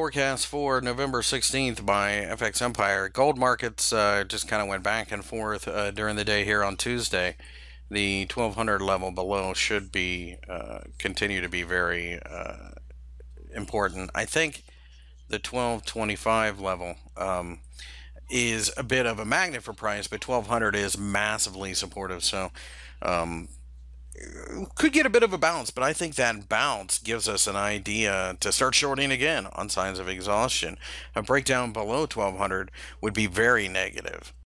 forecast for November 16th by FX Empire. Gold markets just kind of went back and forth during the day here on Tuesday. The 1200 level below should be continue to be very important. I think the 1225 level is a bit of a magnet for price, but 1200 is massively supportive. So um, could get a bit of a bounce, but I think that bounce gives us an idea to start shorting again on signs of exhaustion. A breakdown below 1200 would be very negative.